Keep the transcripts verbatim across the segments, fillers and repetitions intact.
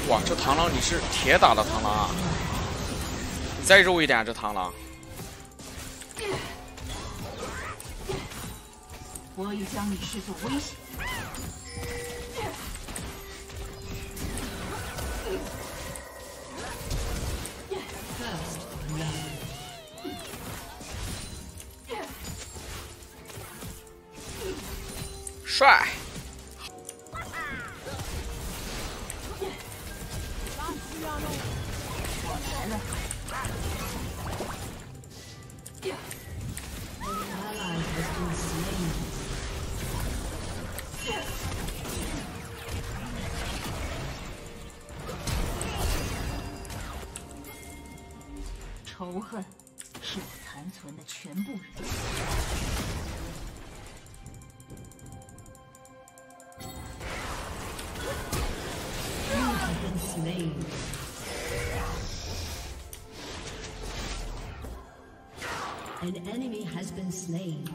哇，这螳螂你是铁打的螳螂啊！你再肉一点，这螳螂。 我已将你视作威胁。 帅！ 仇恨是我残存的全部人。You have been slain. An enemy has been slain.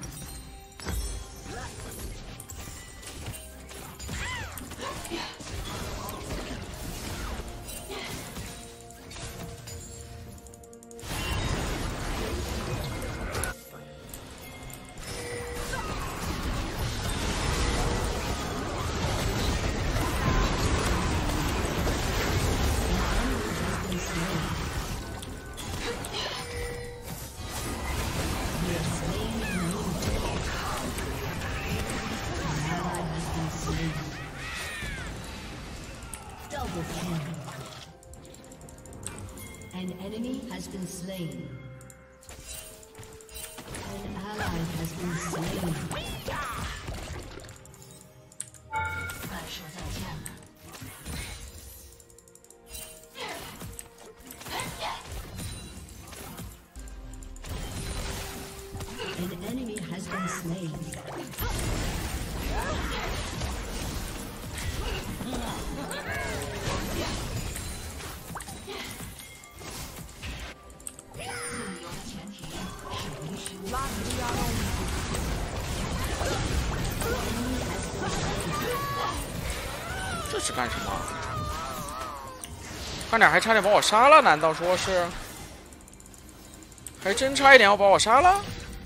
这是干什么？快点，还差点把我杀了？难道说是？还真差一点要把我杀了？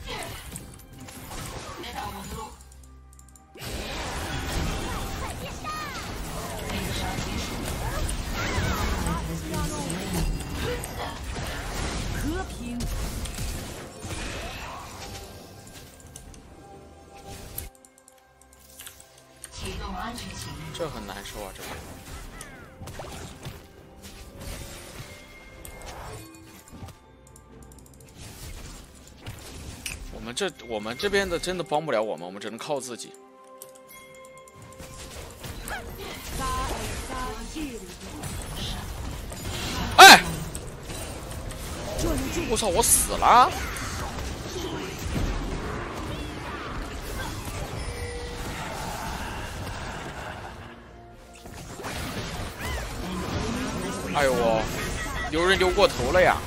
和平。启动安全系统。 这很难受啊，这个。我们这我们这边的真的帮不了我们，我们只能靠自己。哎！我操！我死了！哎呦我，有人溜过头了呀！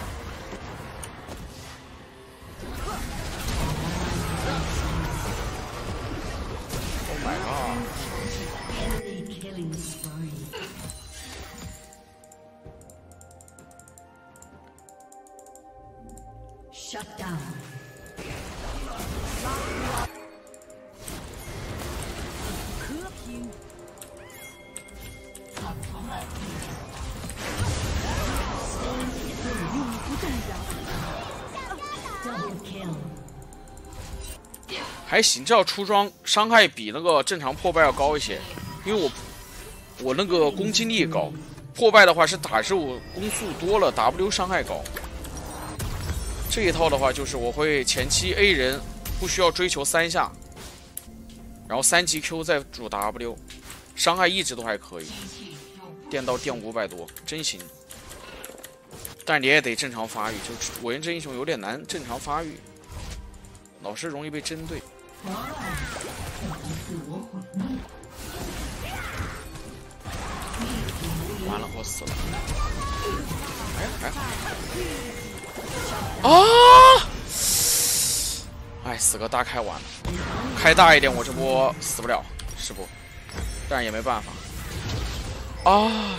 Shut down. 和平。永不动摇。Double kill. 还行，这要出装伤害比那个正常破败要高一些，因为我我那个攻击力高，破败的话是打肉攻速多了 ，W 伤害高。 这一套的话，就是我会前期 A 人不需要追求三下，然后三级 Q 再主 W， 伤害一直都还可以，电到电五百多，真行。但你也得正常发育，就火焰之英雄有点难正常发育，老是容易被针对。完了，我死了。哎呀，还好。 啊！哎，死个大开完了，开大一点，我这波死不了，是不？但是也没办法。 啊！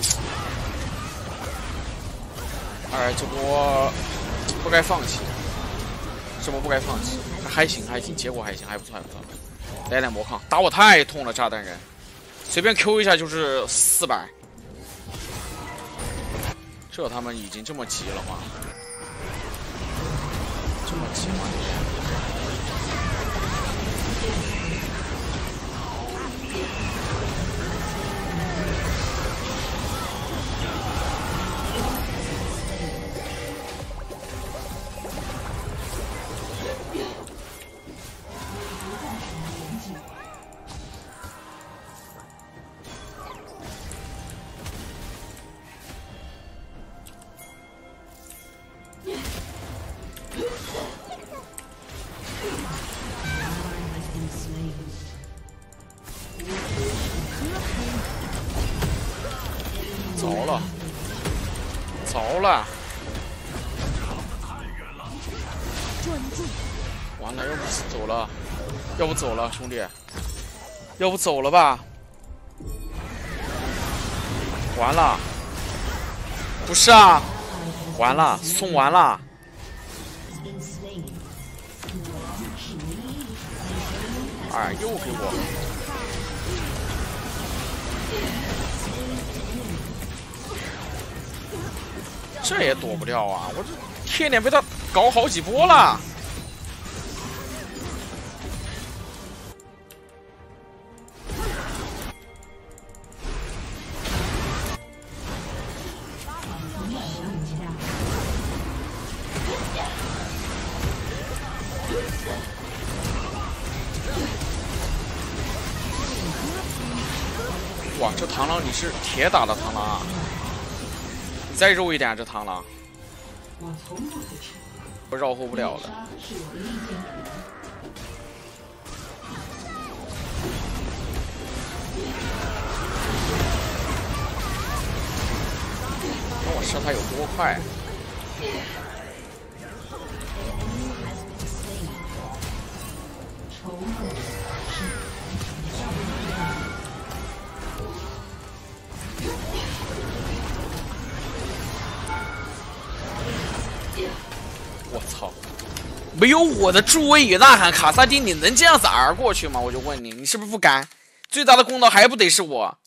哎，这波不该放弃，这波不该放弃，还行还行，结果还行，还不错还不错。来点魔抗，打我太痛了，炸弹人，随便 Q 一下就是四百。这他们已经这么急了吗？这么急吗？糟了，糟了！完了，要不走了，要不走了，兄弟，要不走了吧？完了，不是啊，完了，送完了。哎，又给我。这也躲不掉啊！我这天脸被他搞好几波了。哇，这螳螂你是铁打的螳螂啊！你再肉一点，这螳螂，我绕后不了了。看我射他有多快！我操！没有我的助威与呐喊，卡萨丁你能这样子 R 过去吗？我就问你，你是不是不甘？最大的功劳还不得是我？